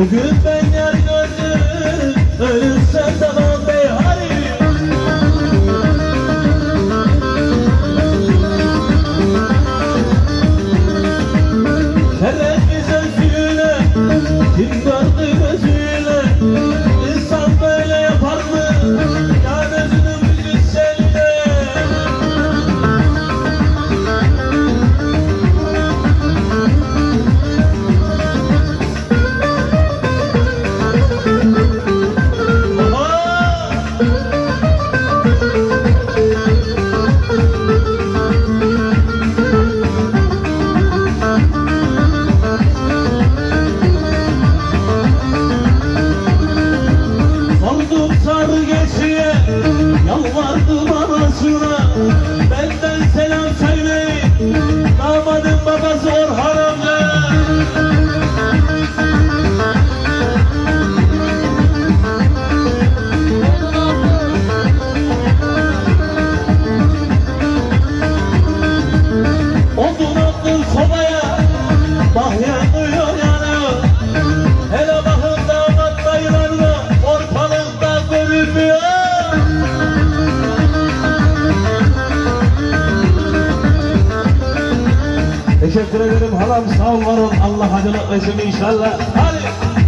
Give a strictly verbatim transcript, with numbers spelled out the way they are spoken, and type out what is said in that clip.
Bugün ben yer gördüm, ölürsen tamam bey hadi. Şeref bize suyuna, kim gördü gözüyle? İnsan böyle yapar mı? Ya gözünün müzisyenle. Yalvardım anasına, benden selam söyleyin, damadın babası Orhan amca. Odun attın sobaya, bah yanıyor yanıyor. Hele bakın damat dayılarına, ortalıkta görünmüyor. Teşekkür ederim halam, sağ ol var ol, Allah acılık versin inşallah. Hadi.